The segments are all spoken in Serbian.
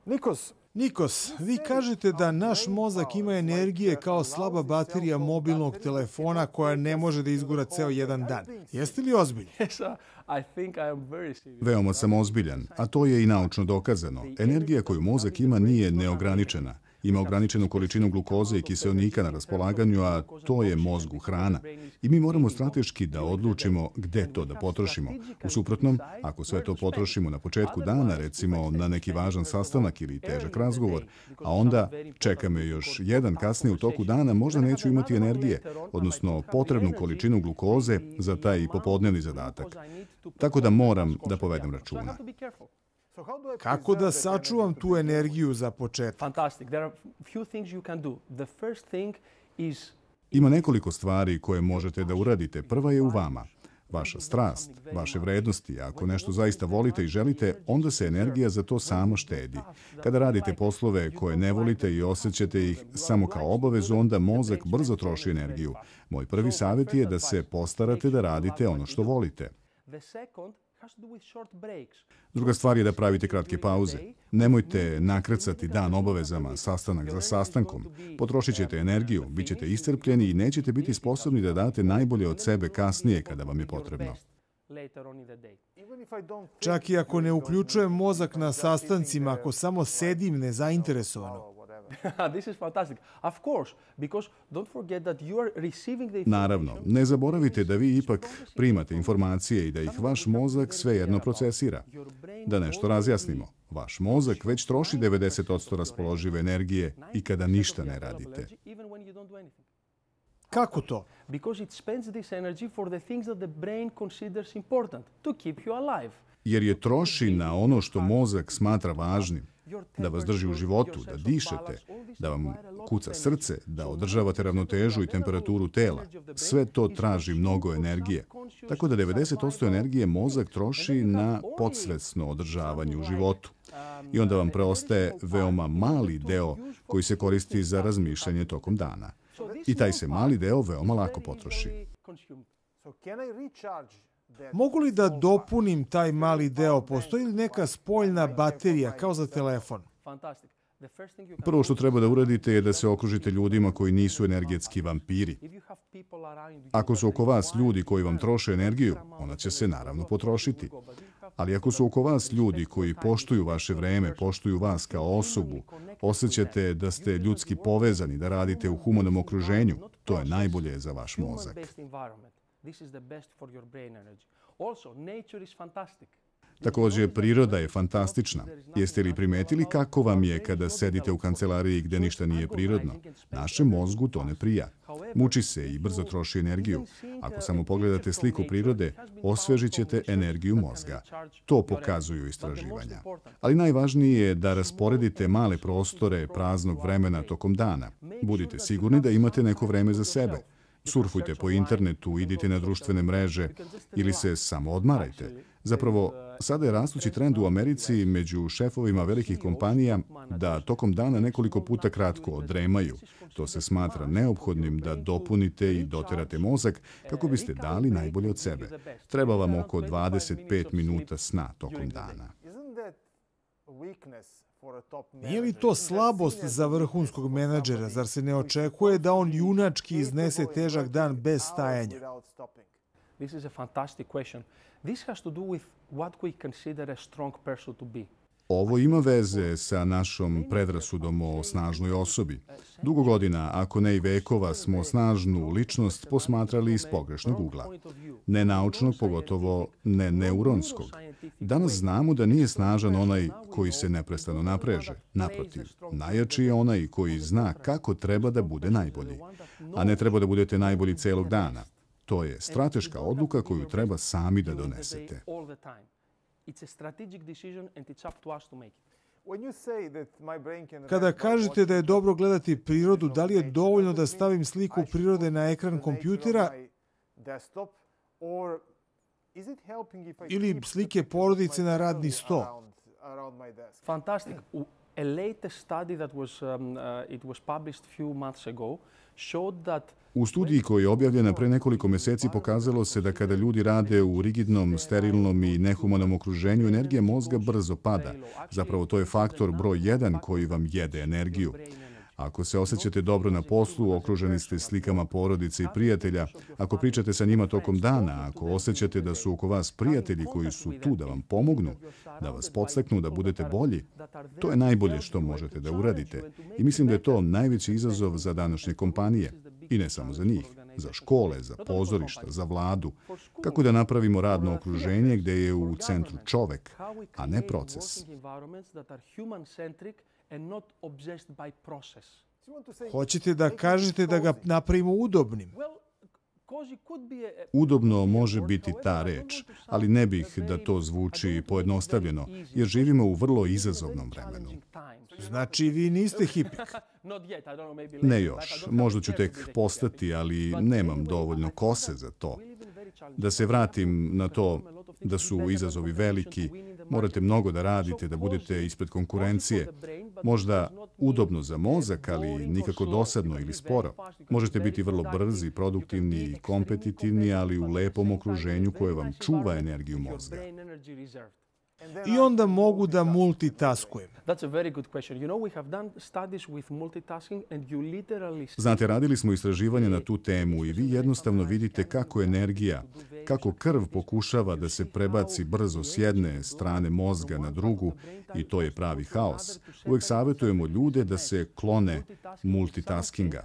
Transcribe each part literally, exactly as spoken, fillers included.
Nikos, Nikos, vi kažete da naš mozak ima energije kao slaba baterija mobilnog telefona koja ne može da izgura ceo jedan dan. Jeste li ozbiljni? Veoma sam ozbiljan, a to je i naučno dokazano. Energija koju mozak ima nije neograničena. Ima ograničenu količinu glukoze i kiseonika na raspolaganju, a to je mozgu hrana. I mi moramo strateški da odlučimo gde to da potrošimo. U suprotnom, ako sve to potrošimo na početku dana, recimo na neki važan sastanak ili težak razgovor, a onda čeka me još jedan kasnije u toku dana, možda neću imati energije, odnosno potrebnu količinu glukoze za taj popodnevni zadatak. Tako da moram da povedem računa. Kako da sačuvam tu energiju za početak? Ima nekoliko stvari koje možete da uradite. Prva je u vama. Vaša strast, vaše vrednosti. Ako nešto zaista volite i želite, onda se energija za to sama štedi. Kada radite poslove koje ne volite i osjećate ih samo kao obavezu, onda mozak brzo troši energiju. Moj prvi savjet je da se postarate da radite ono što volite. Druga stvar je da pravite kratke pauze. Nemojte nakrcati dan obavezama, sastanak za sastankom. Potrošit ćete energiju, bit ćete iscrpljeni i nećete biti sposobni da date najbolje od sebe kasnije kada vam je potrebno. Čak i ako ne uključujem mozak na sastancima, ako samo sedim nezainteresovano. Naravno, ne zaboravite da vi ipak primate informacije i da ih vaš mozak svejedno procesira. Da nešto razjasnimo, vaš mozak već troši devedeset posto raspoložive energije i kada ništa ne radite. Kako to? Jer je troši na ono što mozak smatra važnim. Da vas drži u životu, da dišete, da vam kuca srce, da održavate ravnotežu i temperaturu tela. Sve to traži mnogo energije. Tako da devedeset posto energije mozak troši na podsvesno održavanje u životu. I onda vam preostaje veoma mali deo koji se koristi za razmišljanje tokom dana. I taj se mali deo veoma lako potroši. Mogu li da dopunim taj mali deo? Postoji li neka spoljna baterija kao za telefon? Prvo što treba da uradite je da se okružite ljudima koji nisu energetski vampiri. Ako su oko vas ljudi koji vam troše energiju, ona će se naravno potrošiti. Ali ako su oko vas ljudi koji poštuju vaše vreme, poštuju vas kao osobu, osjećate da ste ljudski povezani, da radite u humanom okruženju, to je najbolje za vaš mozak. Također, priroda je fantastična. Jeste li primetili kako vam je kada sedite u kancelariji gde ništa nije prirodno? Našem mozgu to ne prija. Muči se i brzo troši energiju. Ako samo pogledate sliku prirode, osvežit ćete energiju mozga. To pokazuju istraživanja. Ali najvažnije je da rasporedite male prostore praznog vremena tokom dana. Budite sigurni da imate neko vreme za sebe. Surfujte po internetu, idite na društvene mreže ili se samo odmarajte. Zapravo, sada je rastući trend u Americi među šefovima velikih kompanija da tokom dana nekoliko puta kratko odremaju. To se smatra neophodnim da dopunite i doterate mozak kako biste dali najbolje od sebe. Treba vam oko dvadeset pet minuta sna tokom dana. Nije li to slabost za vrhunskog menadžera? Zar se ne očekuje da on junački iznese težak dan bez stajanja? This is a fantastic question. This has to do with what we consider a strong person to be. Ovo ima veze sa našom predrasudom o snažnoj osobi. Dugo godina, ako ne i vekova, smo snažnu ličnost posmatrali iz pogrešnog ugla. Ne naučnog, pogotovo ne neuronskog. Danas znamo da nije snažan onaj koji se neprestano napreže. Naprotiv, najjači je onaj koji zna kako treba da bude najbolji. A ne treba da budete najbolji celog dana. To je strateška odluka koju treba sami da donesete. Kada kažete da je dobro gledati prirodu, da li je dovoljno da stavim sliku prirode na ekran kompjutera ili slike porodice na radni sto? Fantastic. A latest study that was um, uh, it was published few months ago showed that U studiji koja je objavljena pre nekoliko meseci pokazalo se da kada ljudi rade u rigidnom, sterilnom i nehumanom okruženju, energija mozga brzo pada. Zapravo to je faktor broj jedan koji vam jede energiju. Ako se osjećate dobro na poslu, okruženi ste slikama porodice i prijatelja, ako pričate sa njima tokom dana, ako osjećate da su oko vas prijatelji koji su tu da vam pomognu, da vas podstaknu da budete bolji, to je najbolje što možete da uradite. I mislim da je to najveći izazov za današnje kompanije. I ne samo za njih, za škole, za pozorišta, za vladu. Kako da napravimo radno okruženje gde je u centru čovek, a ne proces. Hoćete da kažete da ga napravimo udobnim? Udobno može biti ta reč, ali ne bih da to zvuči pojednostavljeno, jer živimo u vrlo izazovnom vremenu. Znači, vi niste hipik. Ne još, možda ću tek postati, ali nemam dovoljno kose za to. Da se vratim na to da su izazovi veliki, morate mnogo da radite, da budete ispred konkurencije. Možda udobno za mozak, ali nikako dosadno ili sporo. Možete biti vrlo brzi, produktivni i kompetitivni, ali u lepom okruženju koje vam čuva energiju mozga. I onda mogu da multitaskujem. Znate, radili smo istraživanje na tu temu i vi jednostavno vidite kako energija, kako krv pokušava da se prebaci brzo s jedne strane mozga na drugu i to je pravi haos. Uvek savjetujemo ljude da se klone multitaskinga.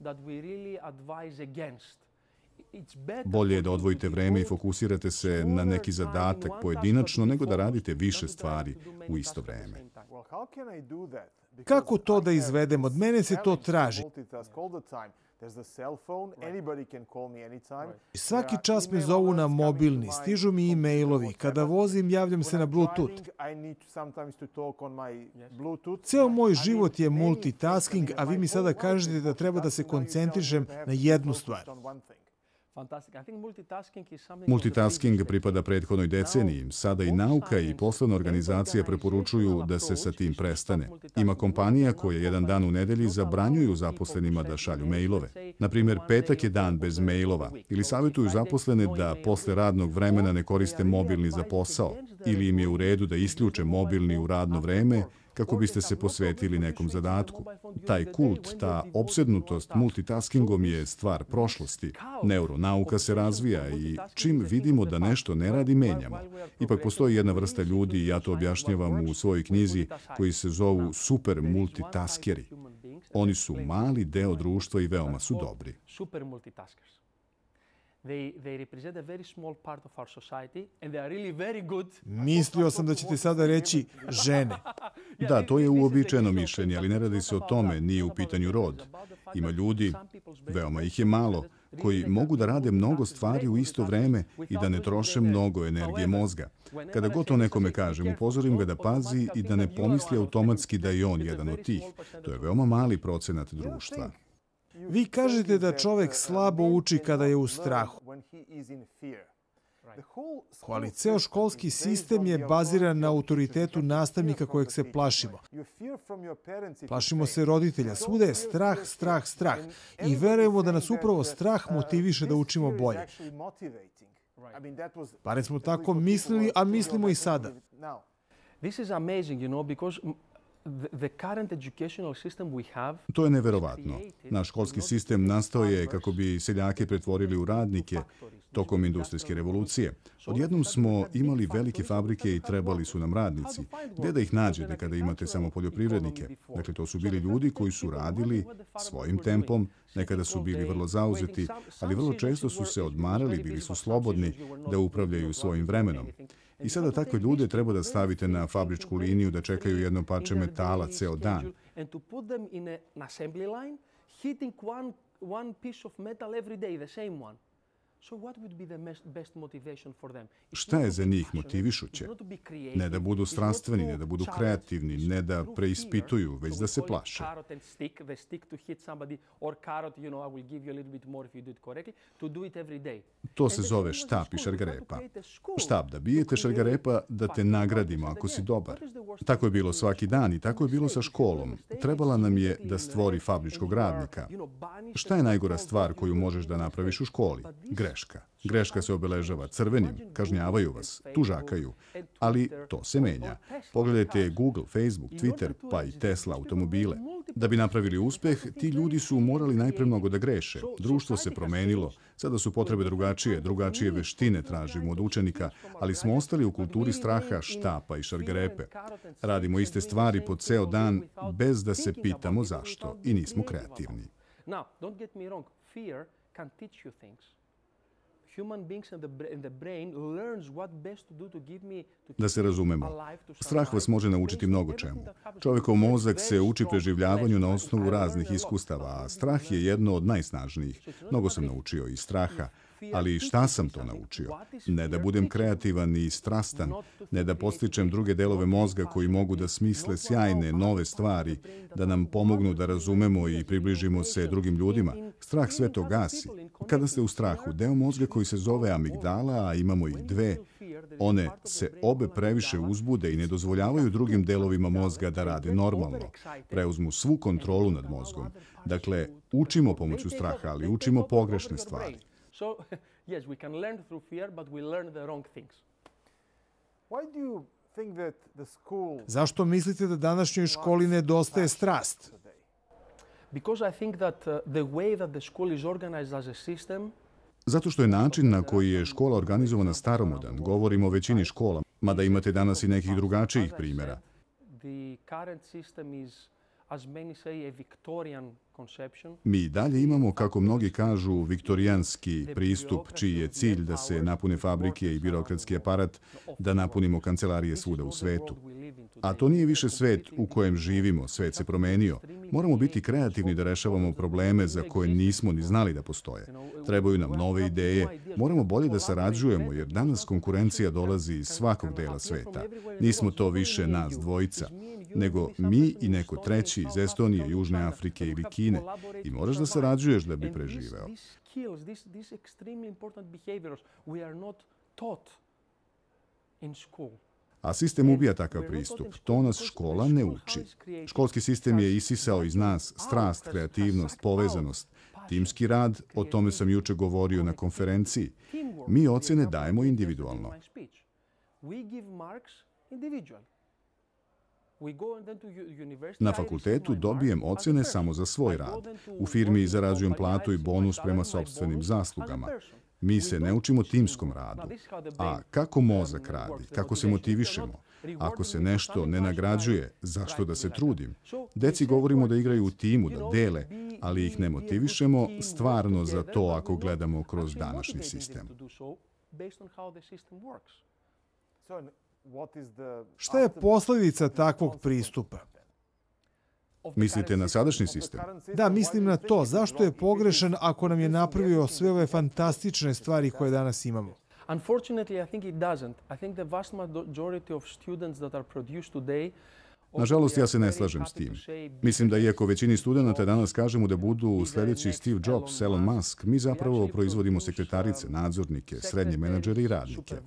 Bolje je da odvojite vreme i fokusirate se na neki zadatak pojedinačno nego da radite više stvari u isto vreme. Kako to da izvedem? Od mene se to traži. Svaki čas me zovu na mobilni, stižu mi e-mailovi. Kada vozim, javljam se na Bluetooth. Ceo moj život je multitasking, a vi mi sada kažete da treba da se koncentrišem na jednu stvar. Multitasking pripada prethodnoj deceniji. Sada i nauka i poslovna organizacija preporučuju da se sa tim prestane. Ima kompanija koje jedan dan u nedelji zabranjuju zaposlenima da šalju mailove. Naprimjer, petak je dan bez mailova. Ili savjetuju zaposlene da posle radnog vremena ne koriste mobilni za posao. Ili im je u redu da isključe mobilni u radno vreme kako biste se posvetili nekom zadatku. Taj kult, ta opsednutost multitaskingom je stvar prošlosti. Neuronauka se razvija i čim vidimo da nešto ne radi, menjamo. Ipak postoji jedna vrsta ljudi, i ja to objašnjavam u svojoj knjizi, koji se zovu super multitaskeri. Oni su mali deo društva i veoma su dobri. Mislio sam da ćete sada reći žene. Da, to je uobičajeno mišljenje, ali ne radi se o tome, nije u pitanju rod. Ima ljudi, veoma ih je malo, koji mogu da rade mnogo stvari u isto vreme i da ne troše mnogo energije mozga. Kada god to nekome kažem, upozorim ga da pazi i da ne pomisli automatski da je on jedan od tih. To je veoma mali procenat društva. Vi kažete da čovek slabo uči kada je u strahu. Ali ceo školski sistem je baziran na autoritetu nastavnika kojeg se plašimo. Plašimo se roditelja. Svuda je strah, strah, strah. I verujemo da nas upravo strah motiviše da učimo bolje. Bare smo tako mislili, a mislimo i sada. This is amazing, you know, because the current educational system we have. To je neverovatno. Naš školski sistem nastao je kako bi seljake pretvorili u radnike tokom industrijske revolucije. Odjednom smo imali velike fabrike i trebali su nam radnici. Gde da ih nađete kada imate samo poljoprivrednike? Dakle, to su bili ljudi koji su radili svojim tempom, nekada su bili vrlo zauzeti, ali vrlo često su se odmarali, bili su slobodni da upravljaju svojim vremenom. I sada takve ljude treba da stavite na fabričku liniju da čekaju jedno parče metala ceo dan. Šta je za njih motivišuće? Ne da budu strastveni, ne da budu kreativni, ne da preispituju, već da se plaše. To se zove štap i šargarepa. Štap da bijete, šargarepa da te nagradimo ako si dobar. Tako je bilo svaki dan i tako je bilo sa školom. Trebala nam je da stvori fabričkog radnika. Šta je najgora stvar koju možeš da napraviš u školi? Greška. Greška se obeležava crvenim, kažnjavaju vas, tužakaju, ali to se menja. Pogledajte Google, Facebook, Twitter, pa i Tesla automobile. Da bi napravili uspeh, ti ljudi su morali najpre mnogo da greše. Društvo se promenilo, sada su potrebe drugačije, drugačije veštine tražimo od učenika, ali smo ostali u kulturi straha, štapa i šargarepe. Radimo iste stvari po ceo dan bez da se pitamo zašto i nismo kreativni. Da se razumemo, strah vas može naučiti mnogo čemu. Čovjekov mozak se uči preživljavanju na osnovu raznih iskustava, a strah je jedno od najsnažnijih. Mnogo sam naučio iz straha, ali šta sam to naučio? Ne da budem kreativan i strastan, ne da podstičem druge delove mozga koji mogu da smisle sjajne, nove stvari, da nam pomognu da razumemo i približimo se drugim ljudima. Strah sve to gasi. Kada ste u strahu, deo mozga koji se zove amigdala, a imamo ih dve, one se obe previše uzbude i ne dozvoljavaju drugim delovima mozga da rade normalno. Preuzmu svu kontrolu nad mozgom. Dakle, učimo pomoću straha, ali učimo pogrešne stvari. So, yes, we can learn through fear, but we learn the wrong things. Why do you think that the school... Zašto mislite da današnjoj školi nedostaje strast? Because I think that uh, the way that the school is organized as a system... Zato što je način na koji je škola organizovana staromodan. Govorimo o većini škola, mada imate danas i nekih drugačijih primjera. The current system is, as many say, a Victorian conception. Mi dalje imamo, kako mnogi kažu, viktorijanski pristup, čiji je cilj da se napune fabrike i birokratski aparat, da napunimo kancelarije svuda u svetu. A to nije više svet u kojem živimo, svet se promenio. Moramo biti kreativni da rešavamo probleme za koje nismo ni znali da postoje. Trebaju nam nove ideje, moramo bolje da sarađujemo, jer danas konkurencija dolazi iz svakog dela sveta. Nismo to više nas dvojica, nego mi i neko treći iz Estonije, Južne Afrike ili Kine. I moraš da sarađuješ da bi preživeo. A sistem ubija takav pristup. To nas škola ne uči. Školski sistem je isisao iz nas strast, kreativnost, povezanost, timski rad, o tome sam juče govorio na konferenciji. Mi ocene dajemo individualno. Na fakultetu dobijem ocene samo za svoj rad. U firmi zarađujem platu i bonus prema sopstvenim zaslugama. Mi se ne učimo timskom radu. A kako mozak radi? Kako se motivišemo? Ako se nešto ne nagrađuje, zašto da se trudim? Deci govorimo da igraju u timu, da dele, ali ih ne motivišemo stvarno za to ako gledamo kroz današnji sistem. Šta je posljedica takvog pristupa? Mislite na sadašnji sistem? Da, mislim na to. Zašto je pogrešan ako nam je napravio sve ove fantastične stvari koje danas imamo? Unfortunately, I think it doesn't. I think the vast majority of students that are produced today. Nažalost, ja se ne slažem s tim. Mislim da iako većini studenta danas kažemo da budu sljedeći Steve Jobs, Elon Musk, mi zapravo proizvodimo sekretarice, nadzornike, srednje menadžere i radnike.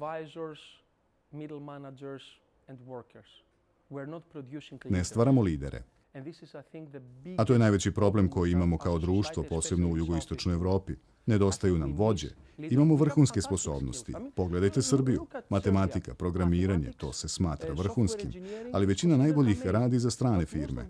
Ne stvaramo lidere. A to je najveći problem koji imamo kao društvo, posebno u jugoistočnoj Evropi. Nedostaju nam vođe. Imamo vrhunske sposobnosti. Pogledajte Srbiju. Matematika, programiranje, to se smatra vrhunskim. Ali većina najboljih radi za strane firme.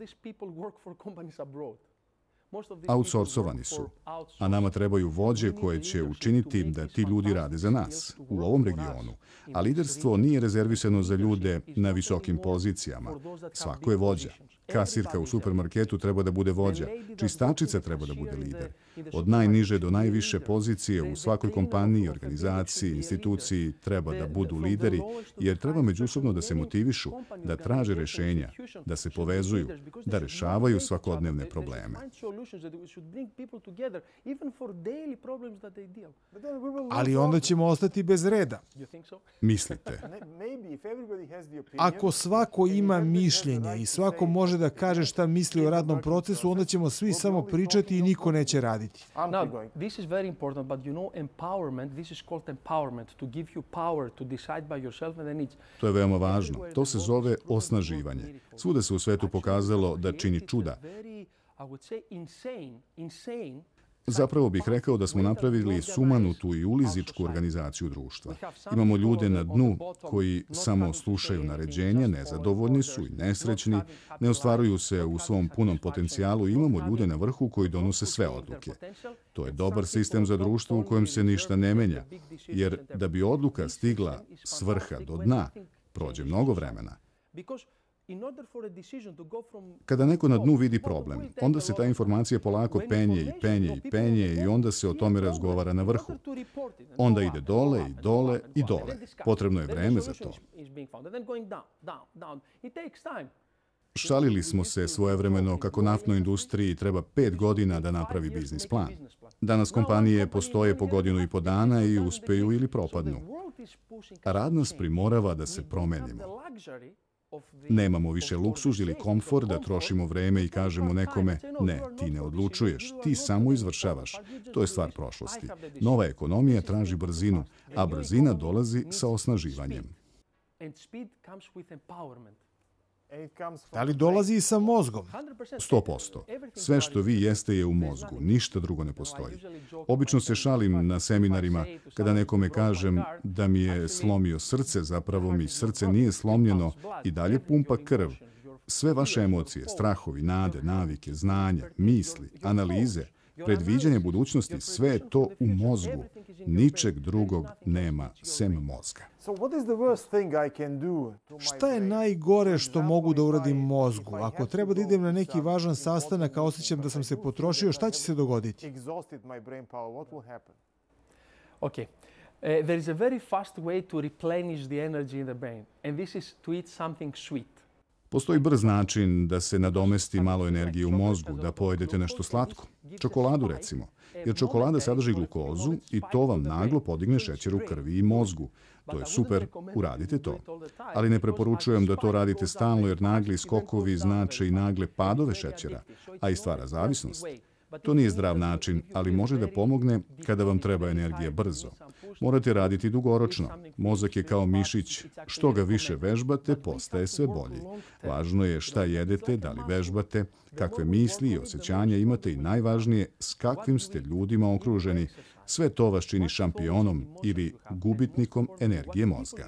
Outsourcovani su. A nama trebaju vođe koje će učiniti da ti ljudi rade za nas, u ovom regionu. A liderstvo nije rezervisano za ljude na visokim pozicijama. Svako je vođa. Kasirka u supermarketu treba da bude vođa, čistačica treba da bude lider. Od najniže do najviše pozicije u svakoj kompaniji, organizaciji, instituciji treba da budu lideri, jer treba međusobno da se motivišu, da traže rešenja, da se povezuju, da rešavaju svakodnevne probleme. Ali onda ćemo ostati bez reda. Mislite? Ako svako ima mišljenje i svako može da kaže šta misli o radnom procesu, onda ćemo svi samo pričati i niko neće raditi. Now, this is very important, but you know, empowerment, this is called empowerment, to give you power to decide by yourself and then it's... To je veoma važno. To se zove osnaživanje. Svuda se u svetu pokazalo da čini čuda. Zapravo bih rekao da smo napravili sumanutu i ulizičku organizaciju društva. Imamo ljude na dnu koji samo slušaju naređenja, nezadovoljni su i nesrećni, ne ostvaruju se u svom punom potencijalu i imamo ljude na vrhu koji donose sve odluke. To je dobar sistem za društvo u kojem se ništa ne menja, jer da bi odluka stigla s vrha do dna, prođe mnogo vremena. Kada neko na dnu vidi problem, onda se ta informacija polako penje i penje i penje i onda se o tome razgovara na vrhu. Onda ide dole i dole i dole. Potrebno je vreme za to. Šalili smo se svojevremeno kako naftnoj industriji treba pet godina da napravi biznis plan. Danas kompanije postoje po godinu i po dana i uspeju ili propadnu. Rad nas primorava da se promenimo. Nemamo više luksuz ili komfor da trošimo vreme i kažemo nekome, ne, ti ne odlučuješ, ti samo izvršavaš. To je stvar prošlosti. Nova ekonomija traži brzinu, a brzina dolazi sa osnaživanjem. Da li dolazi i sa mozgom? sto posto. Sve što vi jeste je u mozgu, ništa drugo ne postoji. Obično se šalim na seminarima kada nekome kažem da mi je slomio srce, zapravo mi srce nije slomljeno i dalje pumpa krv. Sve vaše emocije, strahovi, nade, navike, znanja, misli, analize, predviđanje budućnosti, sve je to u mozgu. Ničeg drugog nema sem mozga. Šta je najgore što mogu da uradim mozgu? Ako treba da idem na neki važan sastanak, a osjećam da sam se potrošio, šta će se dogoditi? Okay. Uh, there is a very fast way to replenish the energy in the brain, and this is to eat something sweet. Postoji brz način da se nadomesti malo energije u mozgu, da pojedete nešto slatko. Čokoladu recimo, jer čokolada sadrži glukozu i to vam naglo podigne šećer u krvi i mozgu. To je super, uradite to. Ali ne preporučujem da to radite stalno jer nagli skokovi znače i nagle padove šećera, a i stvara zavisnost. To nije zdrav način, ali može da pomogne kada vam treba energija brzo. Morate raditi dugoročno. Mozak je kao mišić. Što ga više vežbate, postaje sve bolji. Važno je šta jedete, da li vežbate, kakve misli i osjećanja imate i najvažnije, s kakvim ste ljudima okruženi. Sve to vas čini šampionom ili gubitnikom energije mozga.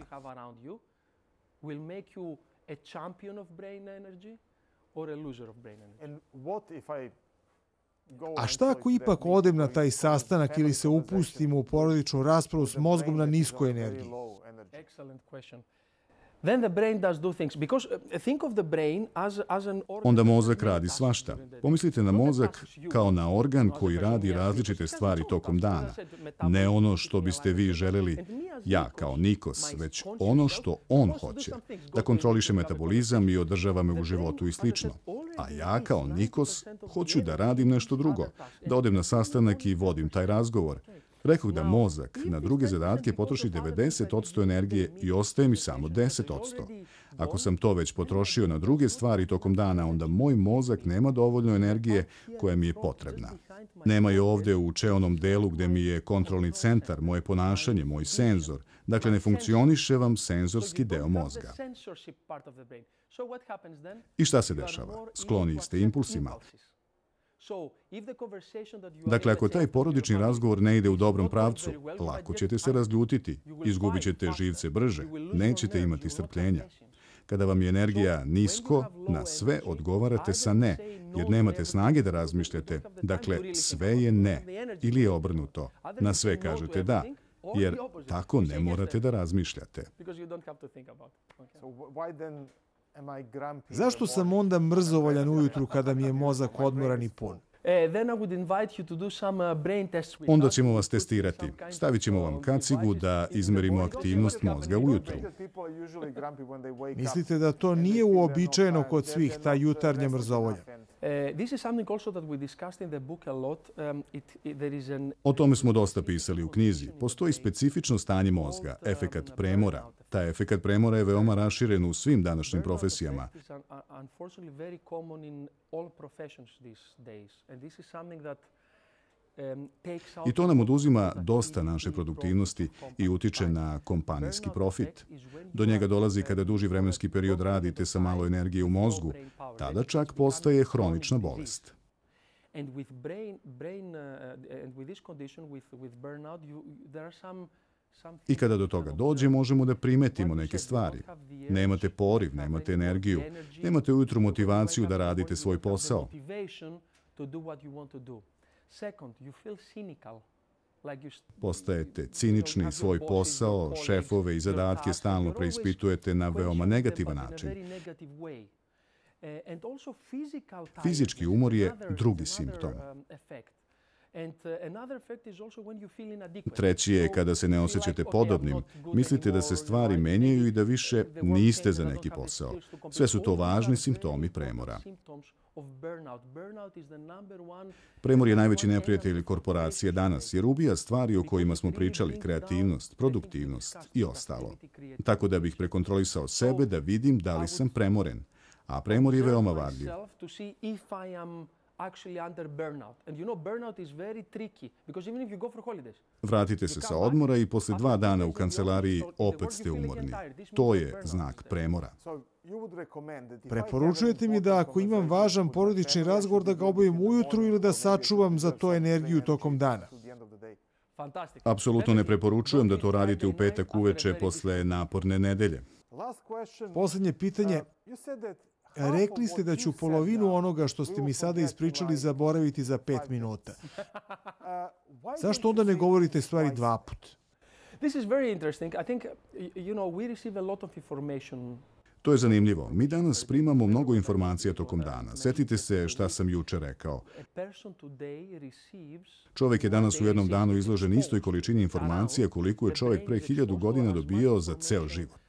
A šta ako ipak odem na taj sastanak ili se upustim u porodičnu raspravu s mozgom na niskoj energiji? Onda mozak radi svašta. Pomislite na mozak kao na organ koji radi različite stvari tokom dana. Ne ono što biste vi želeli, ja kao Nikos, već ono što on hoće. Da kontroliše metabolizam i održava me u životu i slično. A ja kao Nikos hoću da radim nešto drugo. Da odem na sastanak i vodim taj razgovor. Rekao da mozak na druge zadatke potroši devedeset posto energije i ostaje mi samo deset posto. Ako sam to već potrošio na druge stvari tokom dana, onda moj mozak nema dovoljno energije koja mi je potrebna. Nema je ovde u čeonom delu gde mi je kontrolni centar, moje ponašanje, moj senzor. Dakle, ne funkcioniše vam senzorski deo mozga. I šta se dešava? Skloni ste impulsima. Dakle, ako taj porodični razgovor ne ide u dobrom pravcu, lako ćete se razljutiti, izgubit ćete živce brže, nećete imati strpljenja. Kada vam je energija nisko, na sve odgovarate sa ne, jer nemate snage da razmišljate. Dakle, sve je ne, ili je obrnuto. Na sve kažete da, jer tako ne morate da razmišljate. Zašto sam onda mrzovoljan ujutru kada mi je mozak odmoran i pun? Onda ćemo vas testirati. Stavit ćemo vam kacigu da izmerimo aktivnost mozga ujutru. Mislite da to nije uobičajeno kod svih, ta jutarnja mrzovolja? O tome smo dosta pisali u knjizi. Postoji specifično stanje mozga, efekat premora. Taj efekat premora je veoma raširen u svim današnjim profesijama. I to nam oduzima dosta naše produktivnosti i utiče na kompanijski profit. Do njega dolazi kada duži vremenski period radite sa malo energije u mozgu. Tada čak postaje hronična bolest. I kada do toga dođe, možemo da primetimo neke stvari. Nemate poriv, nemate energiju, nemate ujutru motivaciju da radite svoj posao. Postajete cinični, svoj posao, šefove i zadatke stalno preispitujete na veoma negativan način. Fizički umor je drugi simptom. Treći je kada se ne osjećate podobnim, mislite da se stvari menjaju i da više niste za neki posao. Sve su to važni simptomi premora. Premor je najveći neprijatelj korporacije danas, jer ubija stvari o kojima smo pričali, kreativnost, produktivnost i ostalo. Tako da bih prekontrolisao sebe da vidim da li sam premoren. A premor je veoma varljiv. Vratite se sa odmora i posle dva dana u kancelariji opet ste umorni. To je znak premora. Preporučujete mi da ako imam važan porodični razgovor da ga obavim ujutru ili da sačuvam za to energiju tokom dana? Apsolutno ne preporučujem da to radite u petak uveče posle naporne nedelje. Poslednje pitanje. Rekli ste da ću polovinu onoga što ste mi sada ispričali zaboraviti za pet minuta. Zašto onda ne govorite stvari dva put? To je zanimljivo. Mi danas primamo mnogo informacija tokom dana. Setite se šta sam juče rekao. Čovjek je danas u jednom danu izložen istoj količini informacija koliko je čovjek pre hiljadu godina dobio za ceo život.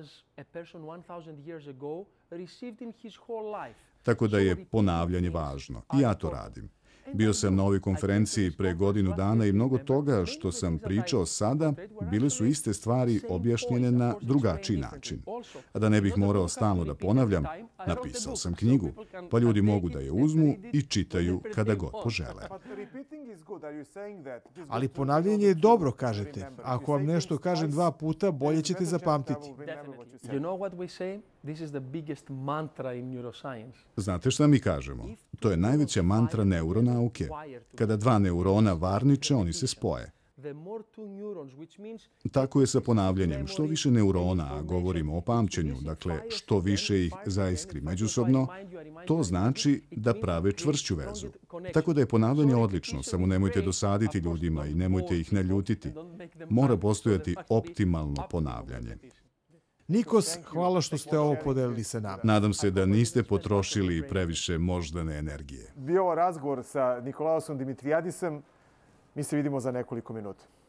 Tako da je ponavljanje važno. I ja to radim. Bio sam na ovoj konferenciji pre godinu dana i mnogo toga što sam pričao sada bile su iste stvari objašnjene na drugačiji način. A da ne bih morao stalno da ponavljam, napisao sam knjigu, pa ljudi mogu da je uzmu i čitaju kada god požele. Ali ponavljanje je dobro, kažete. Ako vam nešto kažem dva puta, bolje ćete zapamtiti. Znate šta mi kažemo? To je najveća mantra neuronauke. Kada dva neurona varniče, oni se spoje. Tako je sa ponavljanjem. Što više neurona, a govorimo o pamćenju, dakle, što više ih zaiskri međusobno, to znači da prave čvršću vezu. Tako da je ponavljanje odlično, samo nemojte dosaditi ljudima i nemojte ih naljutiti. Mora postojati optimalno ponavljanje. Nikos, hvala što ste ovo podelili sa nama. Nadam se da niste potrošili previše moždane energije. Bio ovo razgovor sa Nikolaosom Dimitriadisom. Mi se vidimo za nekoliko minuta.